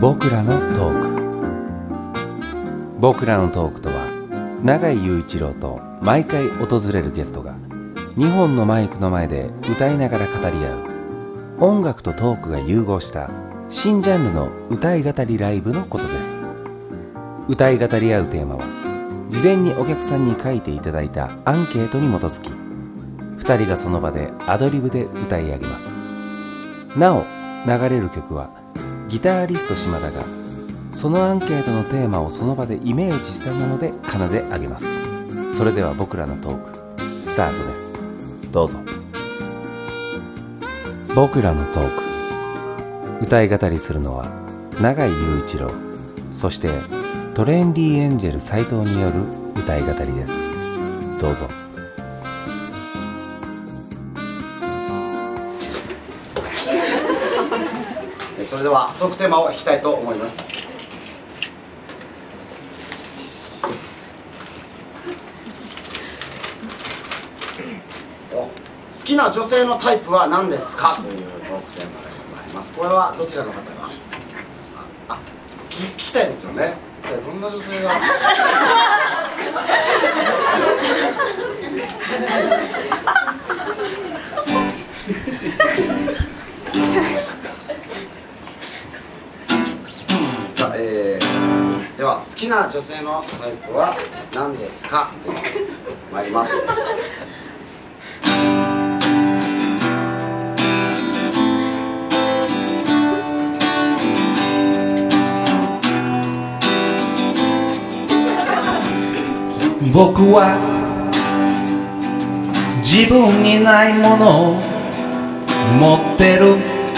僕らのトーク。僕らのトークとは、永井雄一郎と毎回訪れるゲストが2本のマイクの前で歌いながら語り合う、音楽とトークが融合した新ジャンルの歌い語りライブのことです。歌い語り合うテーマは、事前にお客さんに書いていただいたアンケートに基づき、2人がその場でアドリブで歌い上げます。なお、流れる曲はギタリスト島田がそのアンケートのテーマをその場でイメージしたもので奏で上げます。それでは僕らのトークスタートです。どうぞ。僕らのトーク、歌い語りするのは永井雄一郎、そしてトレンディエンジェル斉藤による歌い語りです。どうぞ。 それではトークテーマを引きたいと思います。好きな女性のタイプは何ですかというトークテーマでございます。これはどちらの方が聞きたいですよね。どんな女性がでは好きな女性のタイプは何ですかです。参ります。 僕は自分にないものを持ってる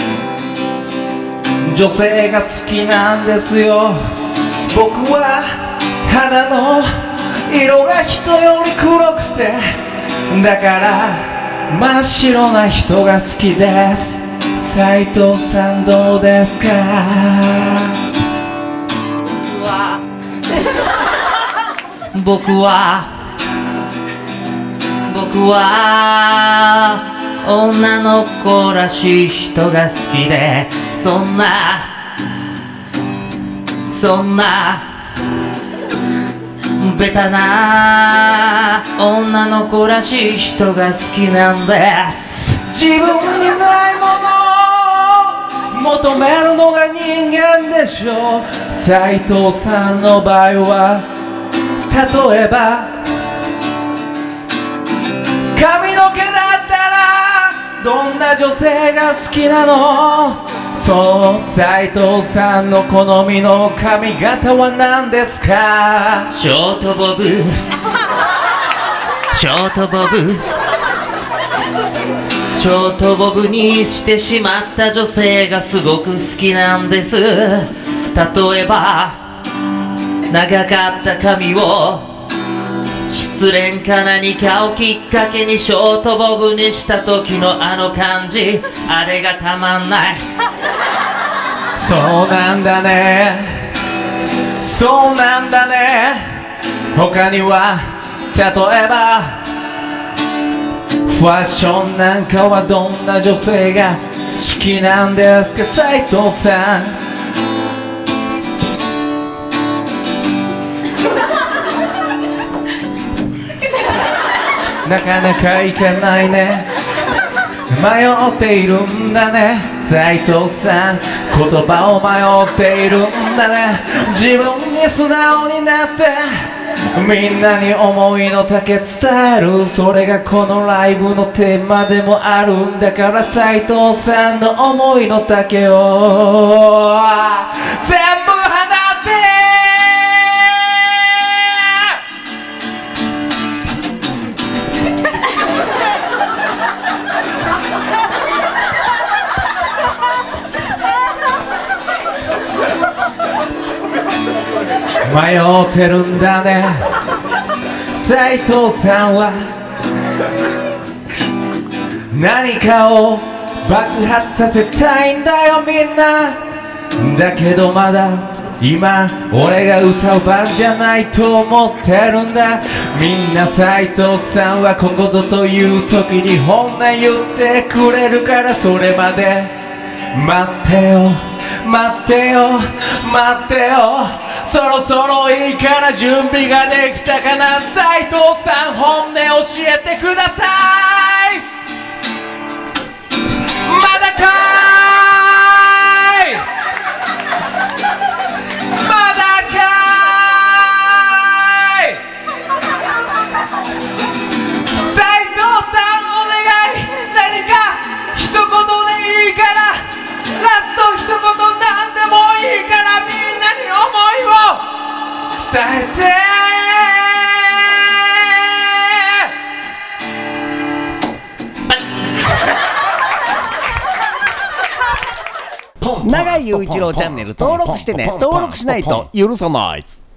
女性が好きなんですよ。僕は肌の色が人より黒くて、だから真っ白な人が好きです。斉藤さんどうですか？僕は女の子らしい人が好きで、そんなベタな女の子らしい人が好きなんです。自分にないものを求めるのが人間でしょう。斉藤さんの場合は、例えば髪の毛だったらどんな女性が好きなの？そう、斉藤さんの好みの髪型は何ですか？ショートボブショートボブにしてしまった女性がすごく好きなんです。例えば長かった髪を失恋か何かをきっかけにショートボブにした時のあの感じ、あれがたまんない。そうなんだね、そうなんだね。他には例えばファッションなんかはどんな女性が好きなんですか？斉藤さん。なかなかいかないね、迷っているんだね。斉藤さん、言葉を迷っているんだね。自分に素直になってみんなに思いの丈伝える、それがこのライブのテーマでもあるんだから、斉藤さんの思いの丈を全部放って迷ってるんだね。斉藤さんは何かを爆発させたいんだよみんな。だけどまだ今俺が歌う番じゃないと思ってるんだ。みんな斉藤さんはここぞという時に本音言ってくれるから、それまで待ってよ待ってよ待ってよ、そろそろいいから準備ができたかな。斉藤さん本音教えてください。まだかーい、まだかーい。斉藤さんお願い、何か一言でいいからラスト一言なんでもいいからみんなに思いを伝えて。 永井雄一郎チャンネル登録してね。登録しないと許さないっす。